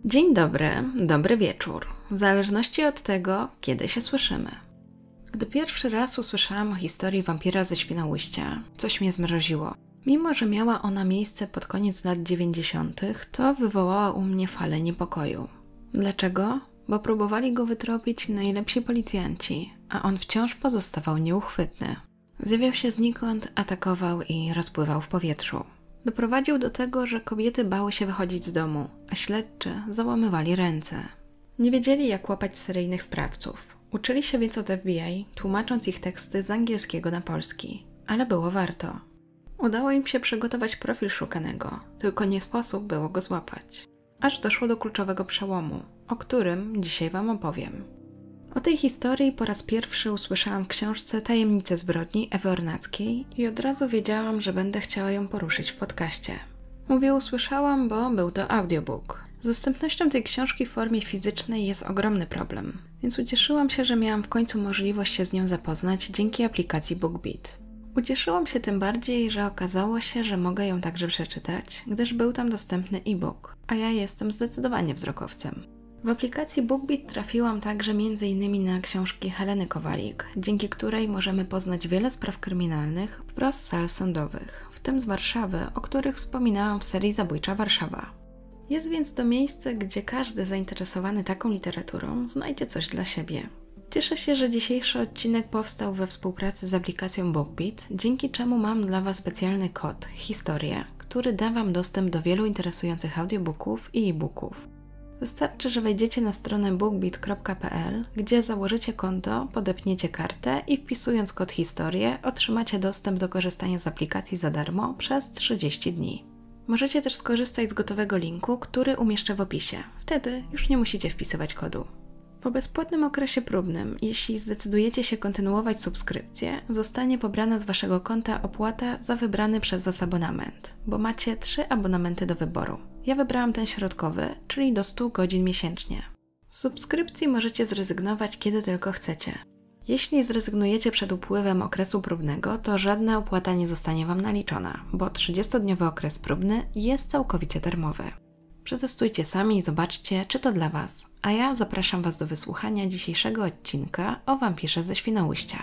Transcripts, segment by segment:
Dzień dobry, dobry wieczór, w zależności od tego, kiedy się słyszymy. Gdy pierwszy raz usłyszałam o historii wampira ze Świnoujścia, coś mnie zmroziło. Mimo że miała ona miejsce pod koniec lat 90., to wywołała u mnie falę niepokoju. Dlaczego? Bo próbowali go wytropić najlepsi policjanci, a on wciąż pozostawał nieuchwytny. Zjawiał się znikąd, atakował i rozpływał w powietrzu. Doprowadził do tego, że kobiety bały się wychodzić z domu, a śledczy załamywali ręce. Nie wiedzieli, jak łapać seryjnych sprawców. Uczyli się więc od FBI, tłumacząc ich teksty z angielskiego na polski. Ale było warto. Udało im się przygotować profil szukanego, tylko nie sposób było go złapać. Aż doszło do kluczowego przełomu, o którym dzisiaj Wam opowiem. O tej historii po raz pierwszy usłyszałam w książce Tajemnice zbrodni Ewy Ornackiej i od razu wiedziałam, że będę chciała ją poruszyć w podcaście. Mówię usłyszałam, bo był to audiobook. Z dostępnością tej książki w formie fizycznej jest ogromny problem, więc ucieszyłam się, że miałam w końcu możliwość się z nią zapoznać dzięki aplikacji BookBeat. Ucieszyłam się tym bardziej, że okazało się, że mogę ją także przeczytać, gdyż był tam dostępny e-book, a ja jestem zdecydowanie wzrokowcem. W aplikacji BookBeat trafiłam także m.in. na książki Heleny Kowalik, dzięki której możemy poznać wiele spraw kryminalnych wprost z sal sądowych, w tym z Warszawy, o których wspominałam w serii Zabójcza Warszawa. Jest więc to miejsce, gdzie każdy zainteresowany taką literaturą znajdzie coś dla siebie. Cieszę się, że dzisiejszy odcinek powstał we współpracy z aplikacją BookBeat, dzięki czemu mam dla Was specjalny kod, historię, który da Wam dostęp do wielu interesujących audiobooków i e-booków. Wystarczy, że wejdziecie na stronę bookbeat.pl, gdzie założycie konto, podepniecie kartę i wpisując kod historię otrzymacie dostęp do korzystania z aplikacji za darmo przez 30 dni. Możecie też skorzystać z gotowego linku, który umieszczę w opisie. Wtedy już nie musicie wpisywać kodu. Po bezpłatnym okresie próbnym, jeśli zdecydujecie się kontynuować subskrypcję, zostanie pobrana z Waszego konta opłata za wybrany przez Was abonament, bo macie 3 abonamenty do wyboru. Ja wybrałam ten środkowy, czyli do 100 godzin miesięcznie. Z subskrypcji możecie zrezygnować kiedy tylko chcecie. Jeśli zrezygnujecie przed upływem okresu próbnego, to żadna opłata nie zostanie Wam naliczona, bo 30-dniowy okres próbny jest całkowicie darmowy. Przetestujcie sami i zobaczcie, czy to dla Was. A ja zapraszam Was do wysłuchania dzisiejszego odcinka o wampirze ze Świnoujścia.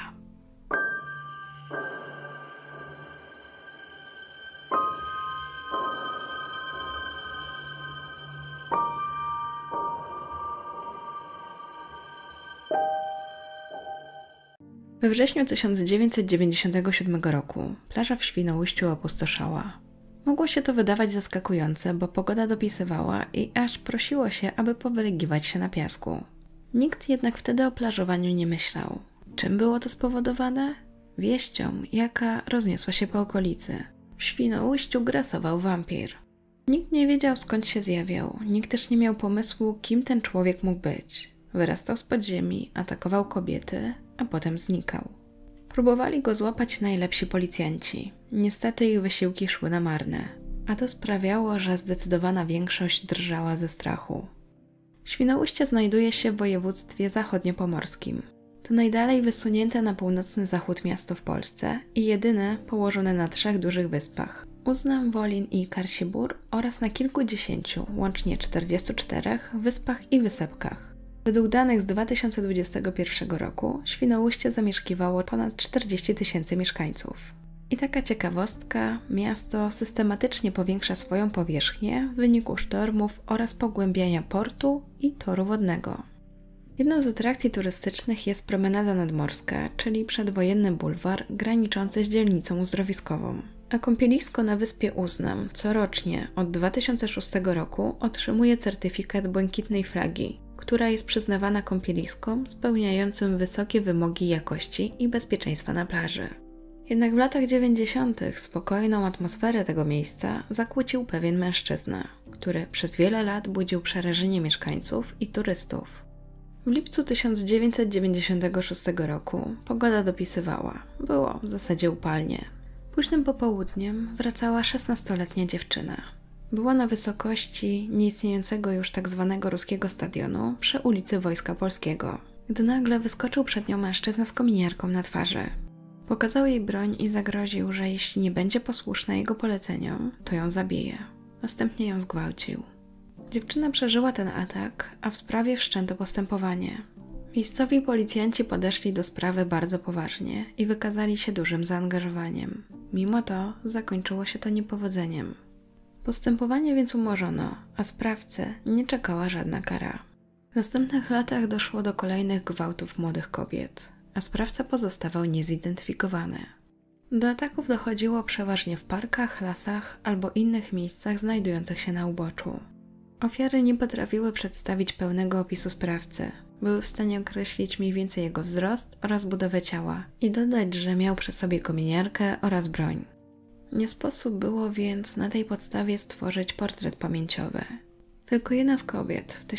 We wrześniu 1997 roku plaża w Świnoujściu opustoszała. Mogło się to wydawać zaskakujące, bo pogoda dopisywała i aż prosiło się, aby powylegiwać się na piasku. Nikt jednak wtedy o plażowaniu nie myślał. Czym było to spowodowane? Wieścią, jaka rozniosła się po okolicy. W Świnoujściu grasował wampir. Nikt nie wiedział, skąd się zjawiał, nikt też nie miał pomysłu, kim ten człowiek mógł być. Wyrastał z podziemi, atakował kobiety, a potem znikał. Próbowali go złapać najlepsi policjanci. Niestety ich wysiłki szły na marne, a to sprawiało, że zdecydowana większość drżała ze strachu. Świnoujście znajduje się w województwie zachodniopomorskim. To najdalej wysunięte na północny zachód miasto w Polsce i jedyne położone na 3 dużych wyspach: Uznam, Wolin i Karsibór oraz na kilkudziesięciu, łącznie 44 wyspach i wysepkach. Według danych z 2021 roku Świnoujście zamieszkiwało ponad 40 000 mieszkańców. I taka ciekawostka, miasto systematycznie powiększa swoją powierzchnię w wyniku sztormów oraz pogłębiania portu i toru wodnego. Jedną z atrakcji turystycznych jest promenada nadmorska, czyli przedwojenny bulwar graniczący z dzielnicą uzdrowiskową. A kąpielisko na wyspie Uznam corocznie od 2006 roku otrzymuje certyfikat błękitnej flagi, która jest przyznawana kąpieliskom spełniającym wysokie wymogi jakości i bezpieczeństwa na plaży. Jednak w latach 90. spokojną atmosferę tego miejsca zakłócił pewien mężczyzna, który przez wiele lat budził przerażenie mieszkańców i turystów. W lipcu 1996 roku pogoda dopisywała, było w zasadzie upalnie. Późnym popołudniem wracała 16-letnia dziewczyna. Była na wysokości nieistniejącego już tzw. ruskiego stadionu przy ulicy Wojska Polskiego, gdy nagle wyskoczył przed nią mężczyzna z kominiarką na twarzy. Pokazał jej broń i zagroził, że jeśli nie będzie posłuszna jego poleceniom, to ją zabije. Następnie ją zgwałcił. Dziewczyna przeżyła ten atak, a w sprawie wszczęto postępowanie. Miejscowi policjanci podeszli do sprawy bardzo poważnie i wykazali się dużym zaangażowaniem. Mimo to zakończyło się to niepowodzeniem. Postępowanie więc umorzono, a sprawcę nie czekała żadna kara. W następnych latach doszło do kolejnych gwałtów młodych kobiet, a sprawca pozostawał niezidentyfikowany. Do ataków dochodziło przeważnie w parkach, lasach albo innych miejscach znajdujących się na uboczu. Ofiary nie potrafiły przedstawić pełnego opisu sprawcy. Były w stanie określić mniej więcej jego wzrost oraz budowę ciała i dodać, że miał przy sobie kominiarkę oraz broń. Nie sposób było więc na tej podstawie stworzyć portret pamięciowy. Tylko jedna z kobiet w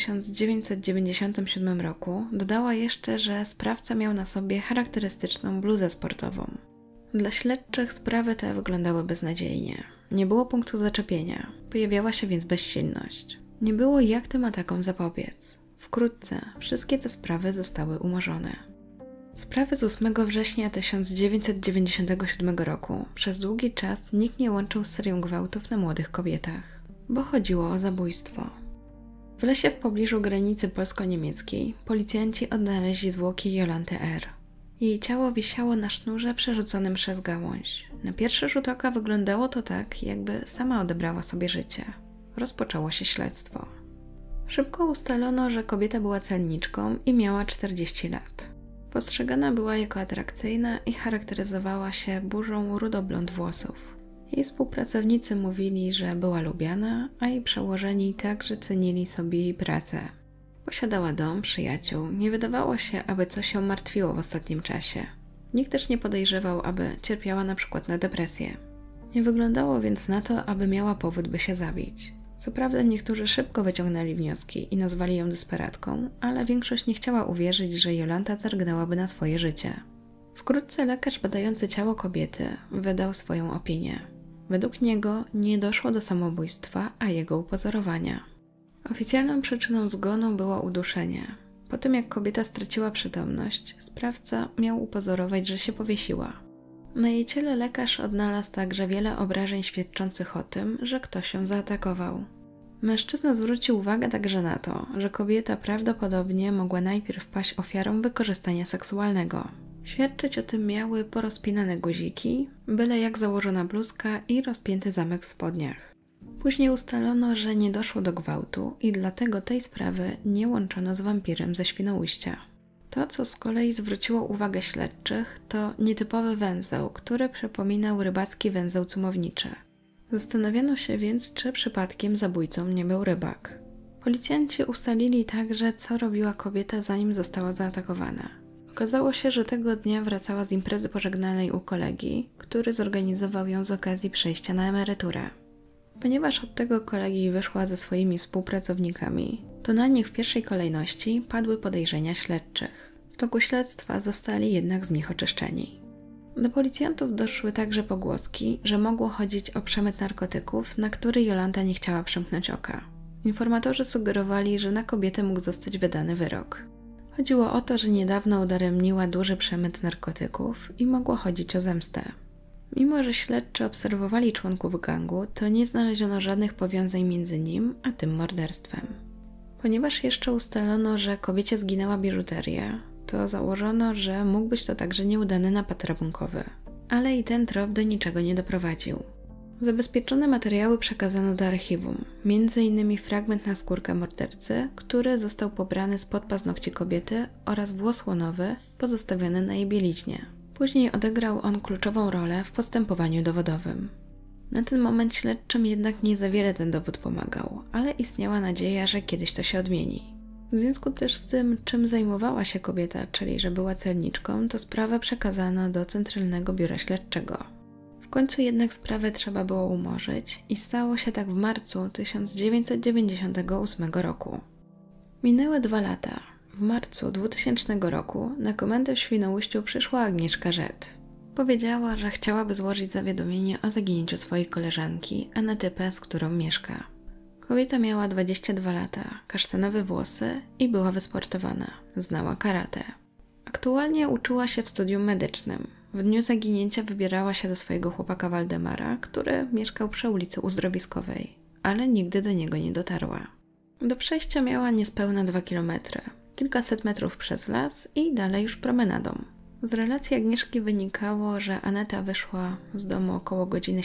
1997 roku dodała jeszcze, że sprawca miał na sobie charakterystyczną bluzę sportową. Dla śledczych sprawy te wyglądały beznadziejnie. Nie było punktu zaczepienia, pojawiała się więc bezsilność. Nie było jak tym atakom zapobiec. Wkrótce wszystkie te sprawy zostały umorzone. Sprawy z 8 września 1997 roku przez długi czas nikt nie łączył z serią gwałtów na młodych kobietach, bo chodziło o zabójstwo. W lesie w pobliżu granicy polsko-niemieckiej policjanci odnaleźli zwłoki Jolanty R. Jej ciało wisiało na sznurze przerzuconym przez gałąź. Na pierwszy rzut oka wyglądało to tak, jakby sama odebrała sobie życie. Rozpoczęło się śledztwo. Szybko ustalono, że kobieta była celniczką i miała 40 lat. Postrzegana była jako atrakcyjna i charakteryzowała się burzą rudoblond włosów. Jej współpracownicy mówili, że była lubiana, a jej przełożeni także cenili sobie jej pracę. Posiadała dom, przyjaciół, nie wydawało się, aby coś ją martwiło w ostatnim czasie. Nikt też nie podejrzewał, aby cierpiała na przykład na depresję. Nie wyglądało więc na to, aby miała powód, by się zabić. Co prawda niektórzy szybko wyciągnęli wnioski i nazwali ją desperatką, ale większość nie chciała uwierzyć, że Jolanta zargnęłaby na swoje życie. Wkrótce lekarz badający ciało kobiety wydał swoją opinię. Według niego nie doszło do samobójstwa, a jego upozorowania. Oficjalną przyczyną zgonu było uduszenie. Po tym jak kobieta straciła przytomność, sprawca miał upozorować, że się powiesiła. Na jej ciele lekarz odnalazł także wiele obrażeń świadczących o tym, że ktoś ją zaatakował. Mężczyzna zwrócił uwagę także na to, że kobieta prawdopodobnie mogła najpierw paść ofiarą wykorzystania seksualnego. Świadczyć o tym miały porozpinane guziki, byle jak założona bluzka i rozpięty zamek w spodniach. Później ustalono, że nie doszło do gwałtu i dlatego tej sprawy nie łączono z wampirem ze Świnoujścia. To, co z kolei zwróciło uwagę śledczych, to nietypowy węzeł, który przypominał rybacki węzeł cumowniczy. Zastanawiano się więc, czy przypadkiem zabójcą nie był rybak. Policjanci ustalili także, co robiła kobieta, zanim została zaatakowana. Okazało się, że tego dnia wracała z imprezy pożegnalnej u kolegi, który zorganizował ją z okazji przejścia na emeryturę. Ponieważ od tego kolegi wyszła ze swoimi współpracownikami, to na nich w pierwszej kolejności padły podejrzenia śledczych. W toku śledztwa zostali jednak z nich oczyszczeni. Do policjantów doszły także pogłoski, że mogło chodzić o przemyt narkotyków, na który Jolanta nie chciała przymknąć oka. Informatorzy sugerowali, że na kobietę mógł zostać wydany wyrok. Chodziło o to, że niedawno udaremniła duży przemyt narkotyków i mogło chodzić o zemstę. Mimo że śledczy obserwowali członków gangu, to nie znaleziono żadnych powiązań między nim a tym morderstwem. Ponieważ jeszcze ustalono, że kobiecie zginęła biżuteria, to założono, że mógł być to także nieudany napad rabunkowy. Ale i ten trop do niczego nie doprowadził. Zabezpieczone materiały przekazano do archiwum, m.in. fragment naskórka mordercy, który został pobrany spod paznokci kobiety oraz włos łonowy pozostawiony na jej bieliźnie. Później odegrał on kluczową rolę w postępowaniu dowodowym. Na ten moment śledczym jednak nie za wiele ten dowód pomagał, ale istniała nadzieja, że kiedyś to się odmieni. W związku też z tym, czym zajmowała się kobieta, czyli że była celniczką, to sprawę przekazano do Centralnego Biura Śledczego. W końcu jednak sprawę trzeba było umorzyć i stało się tak w marcu 1998 roku. Minęły 2 lata. W marcu 2000 roku na komendę w Świnoujściu przyszła Agnieszka Rzet. Powiedziała, że chciałaby złożyć zawiadomienie o zaginięciu swojej koleżanki, Anety P., z którą mieszka. Kobieta miała 22 lata, kasztanowe włosy i była wysportowana. Znała karate. Aktualnie uczyła się w studium medycznym. W dniu zaginięcia wybierała się do swojego chłopaka Waldemara, który mieszkał przy ulicy Uzdrowiskowej, ale nigdy do niego nie dotarła. Do przejścia miała niespełna 2 kilometry, kilkaset metrów przez las i dalej już promenadą. Z relacji Agnieszki wynikało, że Aneta wyszła z domu około godziny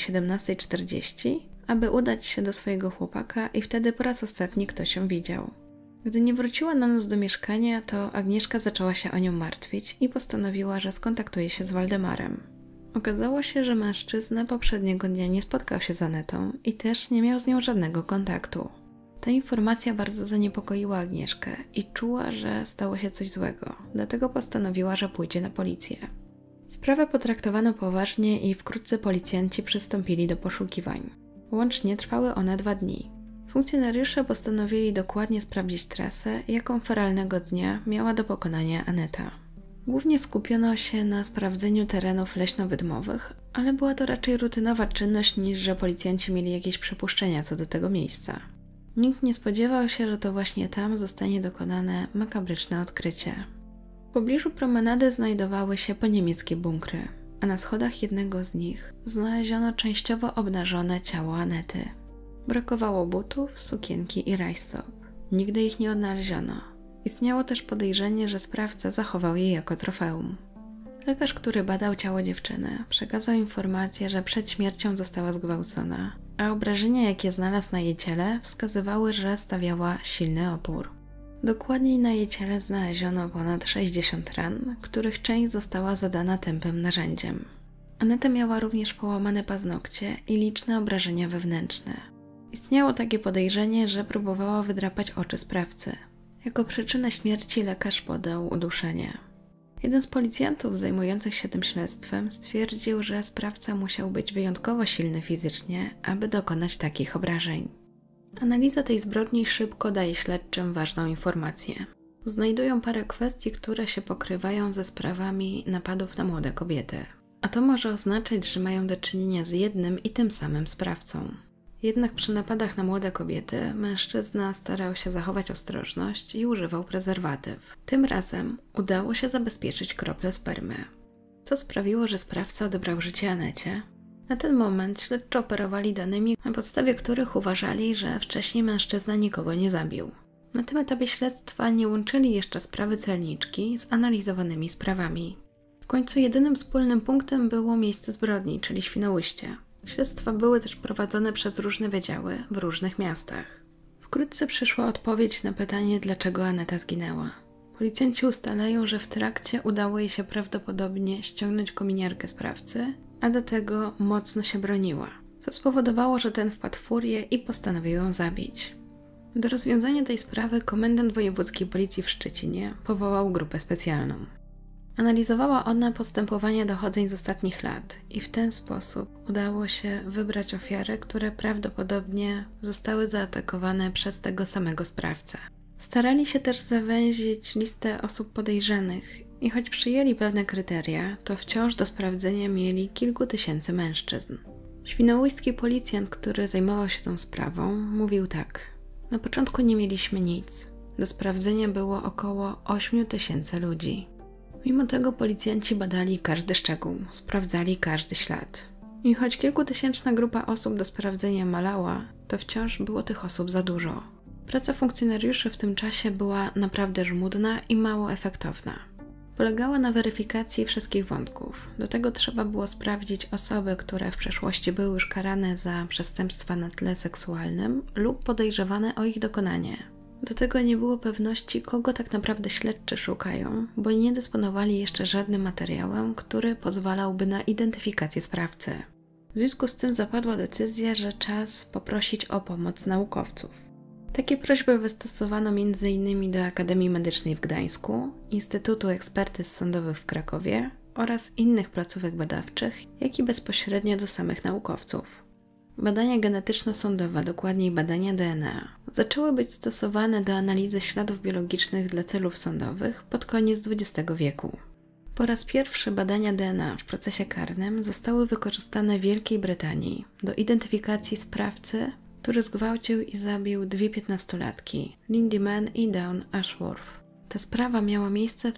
17:40, aby udać się do swojego chłopaka i wtedy po raz ostatni ktoś ją widział. Gdy nie wróciła na noc do mieszkania, to Agnieszka zaczęła się o nią martwić i postanowiła, że skontaktuje się z Waldemarem. Okazało się, że mężczyzna poprzedniego dnia nie spotkał się z Anetą i też nie miał z nią żadnego kontaktu. Ta informacja bardzo zaniepokoiła Agnieszkę i czuła, że stało się coś złego, dlatego postanowiła, że pójdzie na policję. Sprawę potraktowano poważnie i wkrótce policjanci przystąpili do poszukiwań. Łącznie trwały one 2 dni. Funkcjonariusze postanowili dokładnie sprawdzić trasę, jaką feralnego dnia miała do pokonania Aneta. Głównie skupiono się na sprawdzeniu terenów leśno-wydmowych, ale była to raczej rutynowa czynność niż że policjanci mieli jakieś przypuszczenia co do tego miejsca. Nikt nie spodziewał się, że to właśnie tam zostanie dokonane makabryczne odkrycie. W pobliżu promenady znajdowały się poniemieckie bunkry, a na schodach jednego z nich znaleziono częściowo obnażone ciało Anety. Brakowało butów, sukienki i rajstop. Nigdy ich nie odnaleziono. Istniało też podejrzenie, że sprawca zachował je jako trofeum. Lekarz, który badał ciało dziewczyny, przekazał informację, że przed śmiercią została zgwałcona, a obrażenia, jakie znalazł na jej ciele, wskazywały, że stawiała silny opór. Dokładniej na jej ciele znaleziono ponad 60 ran, których część została zadana tępym narzędziem. Aneta miała również połamane paznokcie i liczne obrażenia wewnętrzne. Istniało takie podejrzenie, że próbowała wydrapać oczy sprawcy. Jako przyczynę śmierci lekarz podał uduszenie. Jeden z policjantów zajmujących się tym śledztwem stwierdził, że sprawca musiał być wyjątkowo silny fizycznie, aby dokonać takich obrażeń. Analiza tej zbrodni szybko daje śledczym ważną informację. Znajdują parę kwestii, które się pokrywają ze sprawami napadów na młode kobiety. A to może oznaczać, że mają do czynienia z jednym i tym samym sprawcą. Jednak przy napadach na młode kobiety mężczyzna starał się zachować ostrożność i używał prezerwatyw. Tym razem udało się zabezpieczyć krople spermy. To sprawiło, że sprawca odebrał życie Anecie. Na ten moment śledczy operowali danymi, na podstawie których uważali, że wcześniej mężczyzna nikogo nie zabił. Na tym etapie śledztwa nie łączyli jeszcze sprawy celniczki z analizowanymi sprawami. W końcu jedynym wspólnym punktem było miejsce zbrodni, czyli Świnoujście. Śledztwa były też prowadzone przez różne wydziały w różnych miastach. Wkrótce przyszła odpowiedź na pytanie, dlaczego Aneta zginęła. Policjanci ustalają, że w trakcie udało jej się prawdopodobnie ściągnąć kominiarkę sprawcy, a do tego mocno się broniła, co spowodowało, że ten wpadł w furię i postanowił ją zabić. Do rozwiązania tej sprawy komendant wojewódzkiej policji w Szczecinie powołał grupę specjalną. Analizowała ona postępowania dochodzeń z ostatnich lat i w ten sposób udało się wybrać ofiary, które prawdopodobnie zostały zaatakowane przez tego samego sprawcę. Starali się też zawęzić listę osób podejrzanych i choć przyjęli pewne kryteria, to wciąż do sprawdzenia mieli kilku tysięcy mężczyzn. Świnoujski policjant, który zajmował się tą sprawą, mówił tak: na początku nie mieliśmy nic. Do sprawdzenia było około 8 tysięcy ludzi. Mimo tego policjanci badali każdy szczegół, sprawdzali każdy ślad. I choć kilkutysięczna grupa osób do sprawdzenia malała, to wciąż było tych osób za dużo. Praca funkcjonariuszy w tym czasie była naprawdę żmudna i mało efektowna. Polegała na weryfikacji wszystkich wątków. Do tego trzeba było sprawdzić osoby, które w przeszłości były już karane za przestępstwa na tle seksualnym lub podejrzewane o ich dokonanie. Do tego nie było pewności, kogo tak naprawdę śledczy szukają, bo nie dysponowali jeszcze żadnym materiałem, który pozwalałby na identyfikację sprawcy. W związku z tym zapadła decyzja, że czas poprosić o pomoc naukowców. Takie prośby wystosowano m.in. do Akademii Medycznej w Gdańsku, Instytutu Ekspertyz Sądowych w Krakowie oraz innych placówek badawczych, jak i bezpośrednio do samych naukowców. Badania genetyczno-sądowe, dokładniej badania DNA, zaczęły być stosowane do analizy śladów biologicznych dla celów sądowych pod koniec XX wieku. Po raz pierwszy badania DNA w procesie karnym zostały wykorzystane w Wielkiej Brytanii do identyfikacji sprawcy, który zgwałcił i zabił 2 piętnastolatki, Lindy Mann i Dawn Ashworth. Ta sprawa miała miejsce w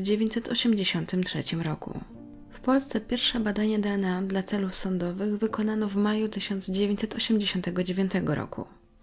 1983 roku. W Polsce pierwsze badania DNA dla celów sądowych wykonano w maju 1989 roku.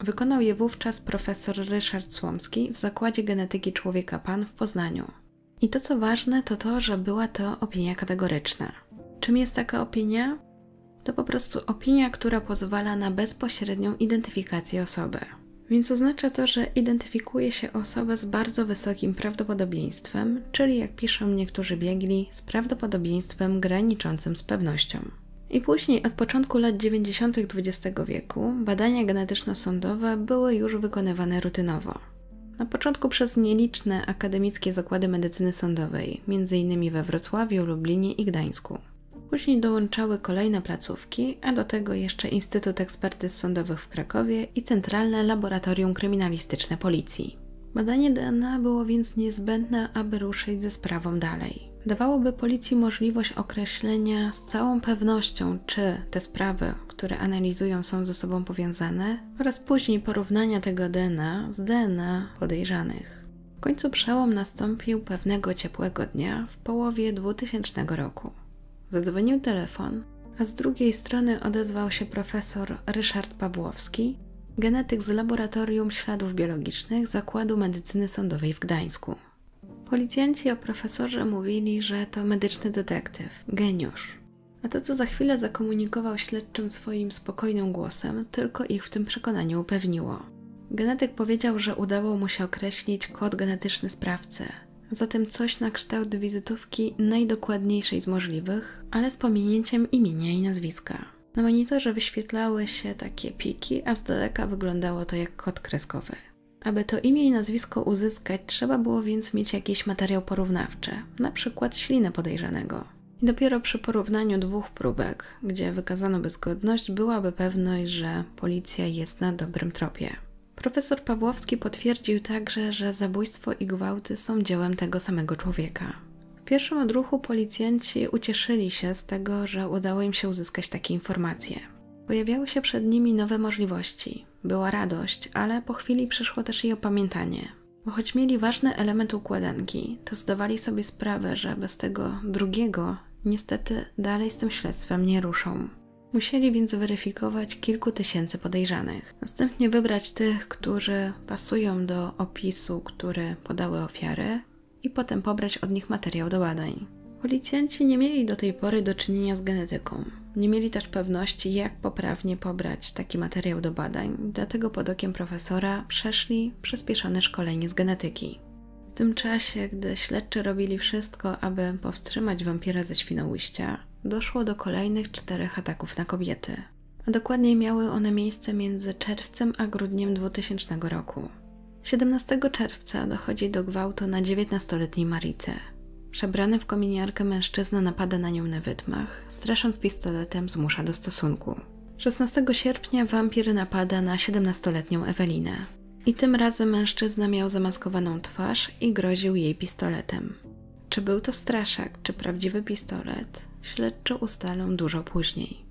Wykonał je wówczas profesor Ryszard Słomski w Zakładzie Genetyki Człowieka PAN w Poznaniu. I to co ważne to to, że była to opinia kategoryczna. Czym jest taka opinia? To po prostu opinia, która pozwala na bezpośrednią identyfikację osoby. Więc oznacza to, że identyfikuje się osobę z bardzo wysokim prawdopodobieństwem, czyli jak piszą niektórzy biegli, z prawdopodobieństwem graniczącym z pewnością. I później, od początku lat 90. XX wieku, badania genetyczno-sądowe były już wykonywane rutynowo. Na początku przez nieliczne akademickie zakłady medycyny sądowej, m.in. we Wrocławiu, Lublinie i Gdańsku. Później dołączały kolejne placówki, a do tego jeszcze Instytut Ekspertyz Sądowych w Krakowie i Centralne Laboratorium Kryminalistyczne Policji. Badanie DNA było więc niezbędne, aby ruszyć ze sprawą dalej. Dawałoby policji możliwość określenia z całą pewnością, czy te sprawy, które analizują, są ze sobą powiązane oraz później porównania tego DNA z DNA podejrzanych. W końcu przełom nastąpił pewnego ciepłego dnia w połowie 2000 roku. Zadzwonił telefon, a z drugiej strony odezwał się profesor Ryszard Pawłowski, genetyk z Laboratorium Śladów Biologicznych Zakładu Medycyny Sądowej w Gdańsku. Policjanci o profesorze mówili, że to medyczny detektyw, geniusz. A to, co za chwilę zakomunikował śledczym swoim spokojnym głosem, tylko ich w tym przekonaniu upewniło. Genetyk powiedział, że udało mu się określić kod genetyczny sprawcy, zatem coś na kształt wizytówki najdokładniejszej z możliwych, ale z pominięciem imienia i nazwiska. Na monitorze wyświetlały się takie piki, a z daleka wyglądało to jak kod kreskowy. Aby to imię i nazwisko uzyskać, trzeba było więc mieć jakiś materiał porównawczy, na przykład ślinę podejrzanego. I dopiero przy porównaniu dwóch próbek, gdzie wykazano by zgodność, byłaby pewność, że policja jest na dobrym tropie. Profesor Pawłowski potwierdził także, że zabójstwo i gwałty są dziełem tego samego człowieka. W pierwszym odruchu policjanci ucieszyli się z tego, że udało im się uzyskać takie informacje. Pojawiały się przed nimi nowe możliwości. Była radość, ale po chwili przyszło też i opamiętanie. Bo choć mieli ważny element układanki, to zdawali sobie sprawę, że bez tego drugiego niestety dalej z tym śledztwem nie ruszą. Musieli więc zweryfikować kilku tysięcy podejrzanych. Następnie wybrać tych, którzy pasują do opisu, który podały ofiary i potem pobrać od nich materiał do badań. Policjanci nie mieli do tej pory do czynienia z genetyką. Nie mieli też pewności, jak poprawnie pobrać taki materiał do badań, dlatego pod okiem profesora przeszli przyspieszone szkolenie z genetyki. W tym czasie, gdy śledczy robili wszystko, aby powstrzymać wampira ze Świnoujścia, doszło do kolejnych 4 ataków na kobiety. A dokładniej miały one miejsce między czerwcem a grudniem 2000 roku. 17 czerwca dochodzi do gwałtu na 19-letniej Marice. Przebrany w kominiarkę mężczyzna napada na nią na wydmach, strasząc pistoletem zmusza do stosunku. 16 sierpnia wampir napada na 17-letnią Ewelinę. I tym razem mężczyzna miał zamaskowaną twarz i groził jej pistoletem. Czy był to straszak, czy prawdziwy pistolet, śledczy ustalą dużo później.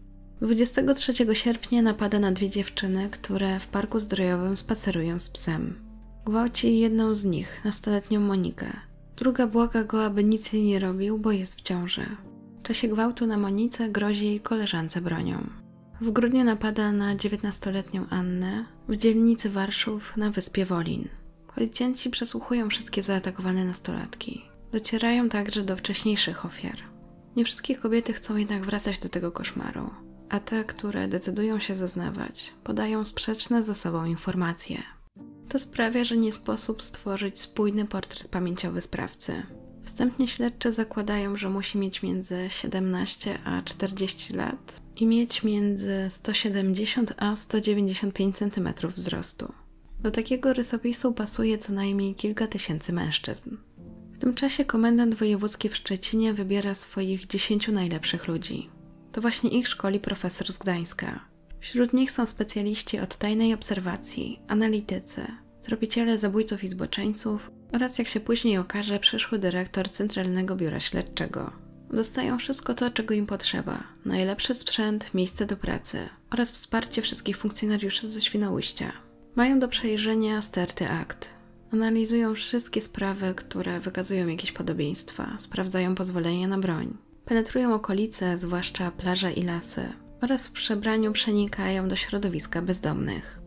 23 sierpnia napada na 2 dziewczyny, które w parku zdrojowym spacerują z psem. Gwałci jedną z nich, nastoletnią Monikę. Druga błaga go, aby nic jej nie robił, bo jest w ciąży. W czasie gwałtu na Monice grozi jej koleżance bronią. W grudniu napada na 19-letnią Annę w dzielnicy Warszów na wyspie Wolin. Policjanci przesłuchują wszystkie zaatakowane nastolatki. Docierają także do wcześniejszych ofiar. Nie wszystkie kobiety chcą jednak wracać do tego koszmaru, a te, które decydują się zeznawać, podają sprzeczne ze sobą informacje. To sprawia, że nie sposób stworzyć spójny portret pamięciowy sprawcy. Wstępnie śledczy zakładają, że musi mieć między 17 a 40 lat i mieć między 170 a 195 cm wzrostu. Do takiego rysopisu pasuje co najmniej kilka tysięcy mężczyzn. W tym czasie komendant wojewódzki w Szczecinie wybiera swoich 10 najlepszych ludzi. To właśnie ich szkoli profesor z Gdańska. Wśród nich są specjaliści od tajnej obserwacji, analitycy, tropiciele zabójców i zboczeńców oraz, jak się później okaże, przyszły dyrektor Centralnego Biura Śledczego. Dostają wszystko to, czego im potrzeba. Najlepszy sprzęt, miejsce do pracy oraz wsparcie wszystkich funkcjonariuszy ze Świnoujścia. Mają do przejrzenia sterty akt. Analizują wszystkie sprawy, które wykazują jakieś podobieństwa, sprawdzają pozwolenia na broń. Penetrują okolice, zwłaszcza plaże i lasy, oraz w przebraniu przenikają do środowiska bezdomnych.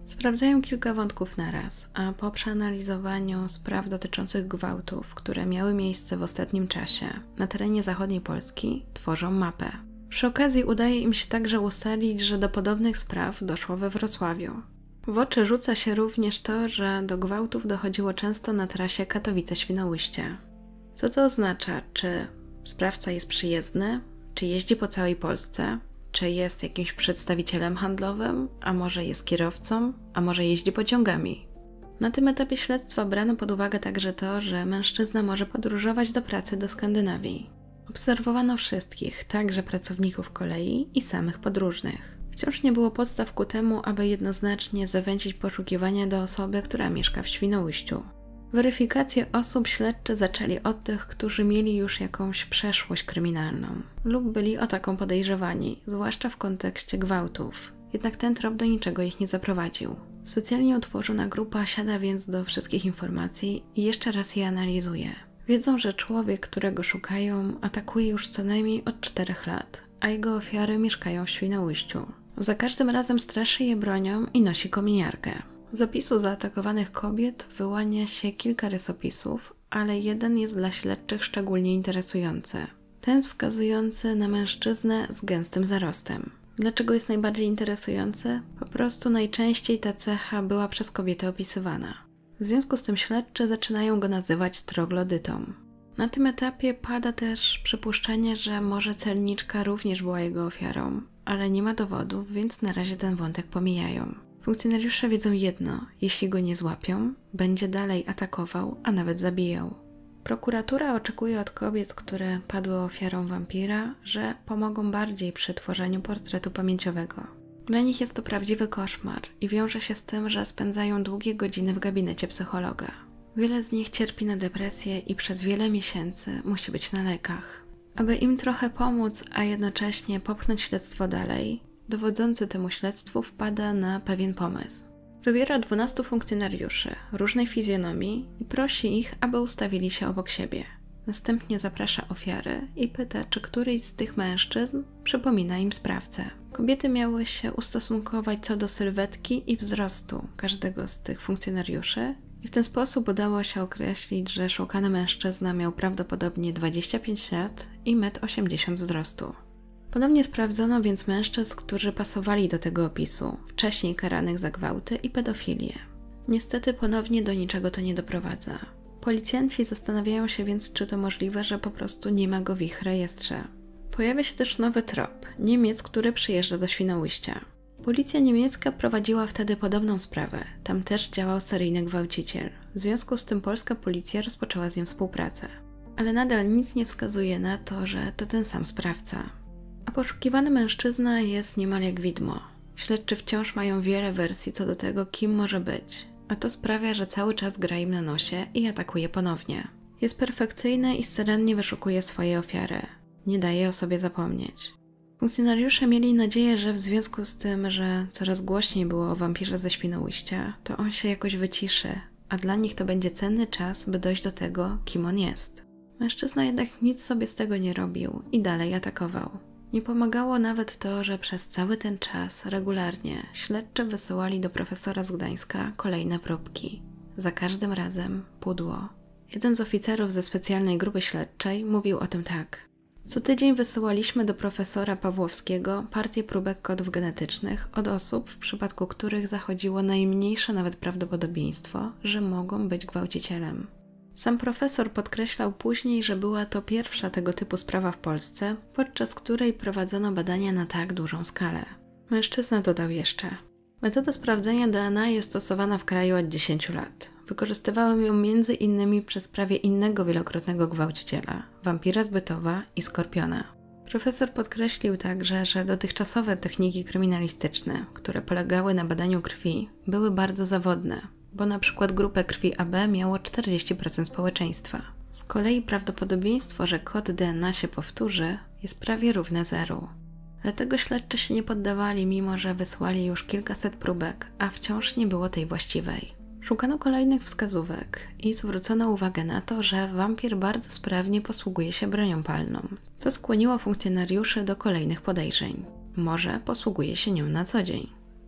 Sprawdzają kilka wątków naraz, a po przeanalizowaniu spraw dotyczących gwałtów, które miały miejsce w ostatnim czasie na terenie zachodniej Polski, tworzą mapę. Przy okazji udaje im się także ustalić, że do podobnych spraw doszło we Wrocławiu. W oczy rzuca się również to, że do gwałtów dochodziło często na trasie Katowice-Świnoujście. Co to oznacza? Czy sprawca jest przyjezdny? Czy jeździ po całej Polsce? Czy jest jakimś przedstawicielem handlowym? A może jest kierowcą? A może jeździ pociągami? Na tym etapie śledztwa brano pod uwagę także to, że mężczyzna może podróżować do pracy do Skandynawii. Obserwowano wszystkich, także pracowników kolei i samych podróżnych. Wciąż nie było podstaw ku temu, aby jednoznacznie zawęzić poszukiwania do osoby, która mieszka w Świnoujściu. Weryfikację osób śledczy zaczęli od tych, którzy mieli już jakąś przeszłość kryminalną lub byli o taką podejrzewani, zwłaszcza w kontekście gwałtów. Jednak ten trop do niczego ich nie zaprowadził. Specjalnie utworzona grupa siada więc do wszystkich informacji i jeszcze raz je analizuje. Wiedzą, że człowiek, którego szukają, atakuje już co najmniej od 4 lat, a jego ofiary mieszkają w Świnoujściu. Za każdym razem straszy je bronią i nosi kominiarkę. Z opisu zaatakowanych kobiet wyłania się kilka rysopisów, ale jeden jest dla śledczych szczególnie interesujący. Ten wskazujący na mężczyznę z gęstym zarostem. Dlaczego jest najbardziej interesujący? Po prostu najczęściej ta cecha była przez kobiety opisywana. W związku z tym śledczy zaczynają go nazywać troglodytą. Na tym etapie pada też przypuszczenie, że może celniczka również była jego ofiarą, ale nie ma dowodów, więc na razie ten wątek pomijają. Funkcjonariusze wiedzą jedno: jeśli go nie złapią, będzie dalej atakował, a nawet zabijał. Prokuratura oczekuje od kobiet, które padły ofiarą wampira, że pomogą bardziej przy tworzeniu portretu pamięciowego. Dla nich jest to prawdziwy koszmar i wiąże się z tym, że spędzają długie godziny w gabinecie psychologa. Wiele z nich cierpi na depresję i przez wiele miesięcy musi być na lekach. Aby im trochę pomóc, a jednocześnie popchnąć śledztwo dalej, dowodzący temu śledztwu wpada na pewien pomysł. Wybiera 12 funkcjonariuszy różnej fizjonomii i prosi ich, aby ustawili się obok siebie. Następnie zaprasza ofiary i pyta, czy któryś z tych mężczyzn przypomina im sprawcę. Kobiety miały się ustosunkować co do sylwetki i wzrostu każdego z tych funkcjonariuszy i w ten sposób udało się określić, że szukany mężczyzna miał prawdopodobnie 25 lat i 1,80 m wzrostu. Ponownie sprawdzono więc mężczyzn, którzy pasowali do tego opisu, wcześniej karanych za gwałty i pedofilię. Niestety ponownie do niczego to nie doprowadza. Policjanci zastanawiają się więc, czy to możliwe, że po prostu nie ma go w ich rejestrze. Pojawia się też nowy trop, Niemiec, który przyjeżdża do Świnoujścia. Policja niemiecka prowadziła wtedy podobną sprawę, tam też działał seryjny gwałciciel. W związku z tym polska policja rozpoczęła z nim współpracę. Ale nadal nic nie wskazuje na to, że to ten sam sprawca. A poszukiwany mężczyzna jest niemal jak widmo. Śledczy wciąż mają wiele wersji co do tego, kim może być, a to sprawia, że cały czas gra im na nosie i atakuje ponownie. Jest perfekcyjny i starannie wyszukuje swoje ofiary. Nie daje o sobie zapomnieć. Funkcjonariusze mieli nadzieję, że w związku z tym, że coraz głośniej było o wampirze ze Świnoujścia, to on się jakoś wyciszy, a dla nich to będzie cenny czas, by dojść do tego, kim on jest. Mężczyzna jednak nic sobie z tego nie robił i dalej atakował. Nie pomagało nawet to, że przez cały ten czas regularnie śledczy wysyłali do profesora z Gdańska kolejne próbki. Za każdym razem pudło. Jeden z oficerów ze specjalnej grupy śledczej mówił o tym tak: co tydzień wysyłaliśmy do profesora Pawłowskiego partię próbek kodów genetycznych od osób, w przypadku których zachodziło najmniejsze nawet prawdopodobieństwo, że mogą być gwałcicielem. Sam profesor podkreślał później, że była to pierwsza tego typu sprawa w Polsce, podczas której prowadzono badania na tak dużą skalę. Mężczyzna dodał jeszcze: metoda sprawdzenia DNA jest stosowana w kraju od 10 lat. Wykorzystywałem ją między innymi przez prawie innego wielokrotnego gwałciciela, wampira z Bytowa i Skorpiona. Profesor podkreślił także, że dotychczasowe techniki kryminalistyczne, które polegały na badaniu krwi, były bardzo zawodne, bo na przykład grupę krwi AB miało 40% społeczeństwa. Z kolei prawdopodobieństwo, że kod DNA się powtórzy, jest prawie równe zeru. Dlatego śledczy się nie poddawali, mimo że wysłali już kilkaset próbek, a wciąż nie było tej właściwej. Szukano kolejnych wskazówek i zwrócono uwagę na to, że wampir bardzo sprawnie posługuje się bronią palną, co skłoniło funkcjonariuszy do kolejnych podejrzeń. Może posługuje się nią na co dzień.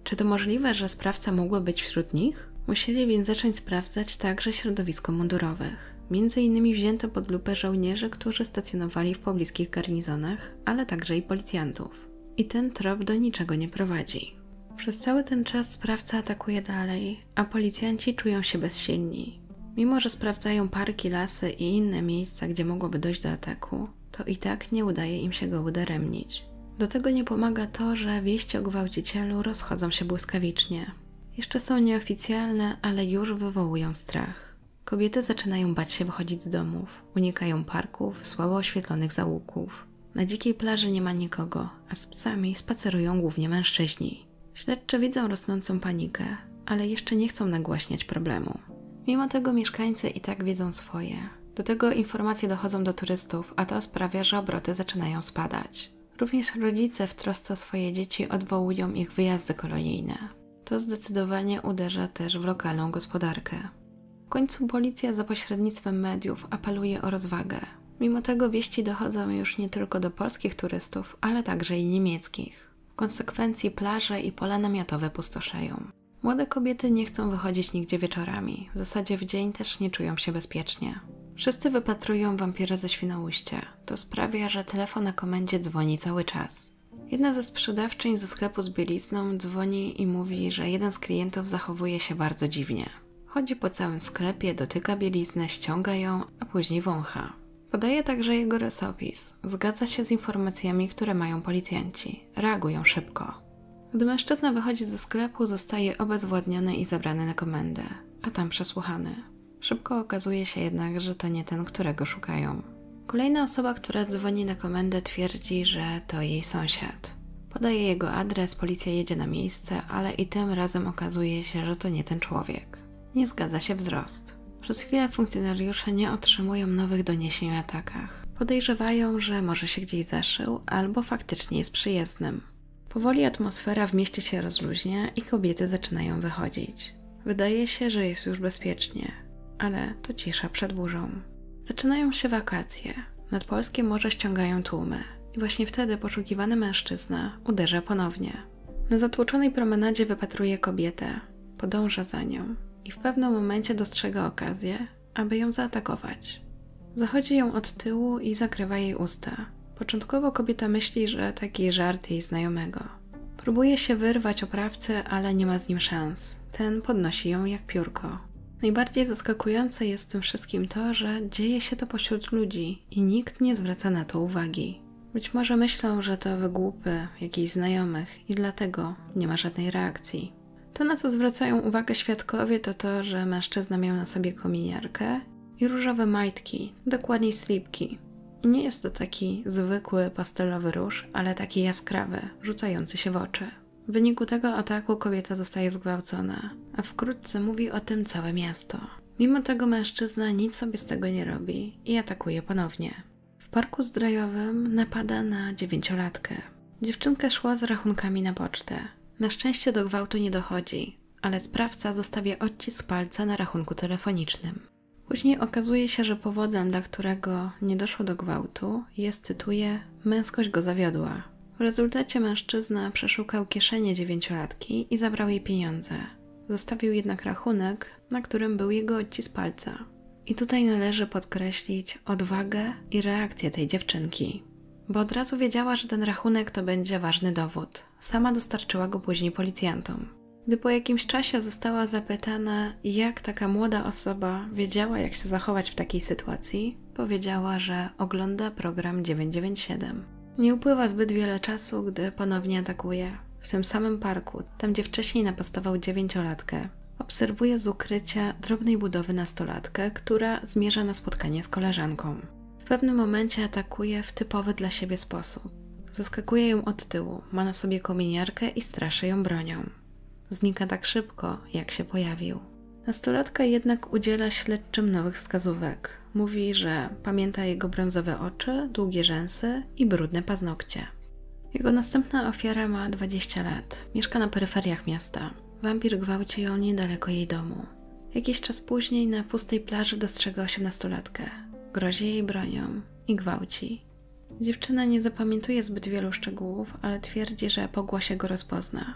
Czy to możliwe, że sprawca mógłby być wśród nich? Musieli więc zacząć sprawdzać także środowisko mundurowych. Między innymi wzięto pod lupę żołnierzy, którzy stacjonowali w pobliskich garnizonach, ale także i policjantów. I ten trop do niczego nie prowadzi. Przez cały ten czas sprawca atakuje dalej, a policjanci czują się bezsilni. Mimo że sprawdzają parki, lasy i inne miejsca, gdzie mogłoby dojść do ataku, to i tak nie udaje im się go udaremnić. Do tego nie pomaga to, że wieści o gwałcicielu rozchodzą się błyskawicznie. Jeszcze są nieoficjalne, ale już wywołują strach. Kobiety zaczynają bać się wychodzić z domów, unikają parków, słabo oświetlonych zaułków. Na dzikiej plaży nie ma nikogo, a z psami spacerują głównie mężczyźni. Śledczy widzą rosnącą panikę, ale jeszcze nie chcą nagłaśniać problemu. Mimo tego mieszkańcy i tak wiedzą swoje. Do tego informacje dochodzą do turystów, a to sprawia, że obroty zaczynają spadać. Również rodzice w trosce o swoje dzieci odwołują ich wyjazdy kolonijne. To zdecydowanie uderza też w lokalną gospodarkę. W końcu policja za pośrednictwem mediów apeluje o rozwagę. Mimo tego wieści dochodzą już nie tylko do polskich turystów, ale także i niemieckich. W konsekwencji plaże i pola namiotowe pustoszeją. Młode kobiety nie chcą wychodzić nigdzie wieczorami, w zasadzie w dzień też nie czują się bezpiecznie. Wszyscy wypatrują wampira ze Świnoujścia. To sprawia, że telefon na komendzie dzwoni cały czas. Jedna ze sprzedawczyń ze sklepu z bielizną dzwoni i mówi, że jeden z klientów zachowuje się bardzo dziwnie. Chodzi po całym sklepie, dotyka bieliznę, ściąga ją, a później wącha. Podaje także jego rysopis. Zgadza się z informacjami, które mają policjanci. Reagują szybko. Gdy mężczyzna wychodzi ze sklepu, zostaje obezwładniony i zabrany na komendę, a tam przesłuchany. Szybko okazuje się jednak, że to nie ten, którego szukają. Kolejna osoba, która dzwoni na komendę, twierdzi, że to jej sąsiad. Podaje jego adres, policja jedzie na miejsce, ale i tym razem okazuje się, że to nie ten człowiek. Nie zgadza się wzrost. Przez chwilę funkcjonariusze nie otrzymują nowych doniesień o atakach. Podejrzewają, że może się gdzieś zaszył, albo faktycznie jest przyjezdnym. Powoli atmosfera w mieście się rozluźnia i kobiety zaczynają wychodzić. Wydaje się, że jest już bezpiecznie, ale to cisza przed burzą. Zaczynają się wakacje. Nad polskie morze ściągają tłumy i właśnie wtedy poszukiwany mężczyzna uderza ponownie. Na zatłoczonej promenadzie wypatruje kobietę, podąża za nią i w pewnym momencie dostrzega okazję, aby ją zaatakować. Zachodzi ją od tyłu i zakrywa jej usta. Początkowo kobieta myśli, że taki żart jej znajomego. Próbuje się wyrwać oprawcę, ale nie ma z nim szans. Ten podnosi ją jak piórko. Najbardziej zaskakujące jest w tym wszystkim to, że dzieje się to pośród ludzi i nikt nie zwraca na to uwagi. Być może myślą, że to wygłupy jakichś znajomych i dlatego nie ma żadnej reakcji. To, na co zwracają uwagę świadkowie, to to, że mężczyzna miał na sobie kominiarkę i różowe majtki, dokładniej slipki. I nie jest to taki zwykły pastelowy róż, ale taki jaskrawy, rzucający się w oczy. W wyniku tego ataku kobieta zostaje zgwałcona, a wkrótce mówi o tym całe miasto. Mimo tego mężczyzna nic sobie z tego nie robi i atakuje ponownie. W parku zdrojowym napada na 9-latkę. Dziewczynka szła z rachunkami na pocztę. Na szczęście do gwałtu nie dochodzi, ale sprawca zostawia odcisk palca na rachunku telefonicznym. Później okazuje się, że powodem, dla którego nie doszło do gwałtu jest, cytuję, męskość go zawiodła. W rezultacie mężczyzna przeszukał kieszenie 9-latki i zabrał jej pieniądze. Zostawił jednak rachunek, na którym był jego odcisk palca. I tutaj należy podkreślić odwagę i reakcję tej dziewczynki. Bo od razu wiedziała, że ten rachunek to będzie ważny dowód. Sama dostarczyła go później policjantom. Gdy po jakimś czasie została zapytana, jak taka młoda osoba wiedziała, jak się zachować w takiej sytuacji, powiedziała, że ogląda program 997. Nie upływa zbyt wiele czasu, gdy ponownie atakuje. W tym samym parku, tam gdzie wcześniej napastował 9-latkę. Obserwuje z ukrycia drobnej budowy nastolatkę, która zmierza na spotkanie z koleżanką. W pewnym momencie atakuje w typowy dla siebie sposób. Zaskakuje ją od tyłu, ma na sobie kominiarkę i straszy ją bronią. Znika tak szybko, jak się pojawił. Nastolatka jednak udziela śledczym nowych wskazówek. Mówi, że pamięta jego brązowe oczy, długie rzęsy i brudne paznokcie. Jego następna ofiara ma 20 lat. Mieszka na peryferiach miasta. Wampir gwałci ją niedaleko jej domu. Jakiś czas później na pustej plaży dostrzega 18-latkę. Grozi jej bronią i gwałci. Dziewczyna nie zapamiętuje zbyt wielu szczegółów, ale twierdzi, że po głosie go rozpozna.